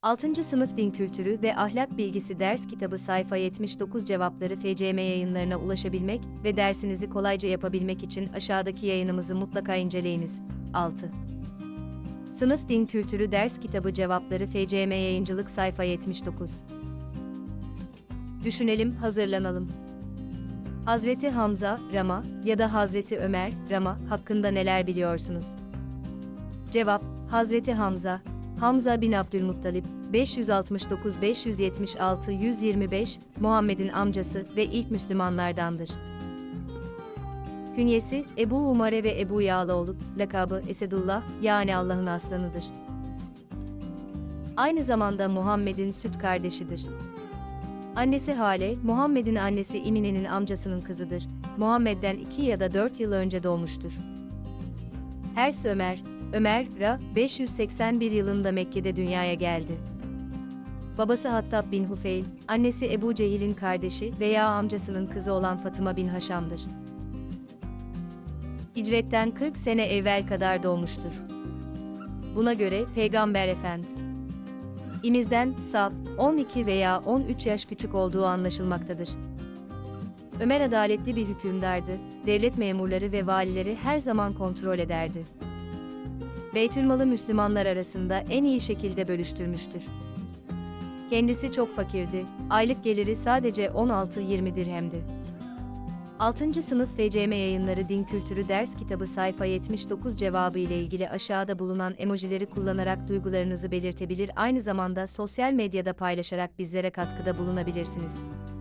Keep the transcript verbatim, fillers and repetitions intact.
altıncı Sınıf Din Kültürü ve Ahlak Bilgisi Ders Kitabı sayfa yetmiş dokuz cevapları F C M yayınlarına ulaşabilmek ve dersinizi kolayca yapabilmek için aşağıdaki yayınımızı mutlaka inceleyiniz. altı. Sınıf Din Kültürü Ders Kitabı Cevapları F C M Yayıncılık sayfa yetmiş dokuz. Düşünelim, hazırlanalım. Hazreti Hamza, Rama ya da Hazreti Ömer, Rama hakkında neler biliyorsunuz? Cevap: Hazreti Hamza, Hamza bin Abdülmuttalip, beş yüz altmış dokuz beş yüz yetmiş altı yüz yirmi beş, Muhammed'in amcası ve ilk Müslümanlardandır. Künyesi, Ebu Umare ve Ebu Yağla olup, lakabı Esedullah, yani Allah'ın aslanıdır. Aynı zamanda Muhammed'in süt kardeşidir. Annesi Hale, Muhammed'in annesi İmine'nin amcasının kızıdır. Muhammed'den iki ya da dört yıl önce doğmuştur. Hers Ömer, Ömer, Ra, beş yüz seksen bir yılında Mekke'de dünyaya geldi. Babası Hattab bin Hufeyl, annesi Ebu Cehil'in kardeşi veya amcasının kızı olan Fatıma bin Haşam'dır. Hicretten kırk sene evvel kadar doğmuştur. Buna göre Peygamber Efendi İmizden Sab, on iki veya on üç yaş küçük olduğu anlaşılmaktadır. Ömer adaletli bir hükümdardı, devlet memurları ve valileri her zaman kontrol ederdi. Beytülmalı Müslümanlar arasında en iyi şekilde bölüştürmüştür. Kendisi çok fakirdi, aylık geliri sadece on altı yirmi dirhemdi. altıncı Sınıf F C M Yayınları Din Kültürü Ders Kitabı sayfa yetmiş dokuz cevabı ile ilgili aşağıda bulunan emojileri kullanarak duygularınızı belirtebilir, aynı zamanda sosyal medyada paylaşarak bizlere katkıda bulunabilirsiniz.